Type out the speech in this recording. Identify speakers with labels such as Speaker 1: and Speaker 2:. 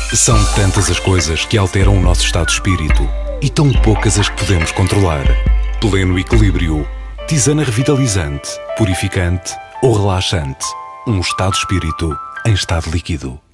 Speaker 1: São tantas as coisas que alteram o nosso estado de espírito e tão poucas as que podemos controlar. Pleno equilíbrio. Tisana revitalizante, purificante ou relaxante. Um estado de espírito em estado líquido.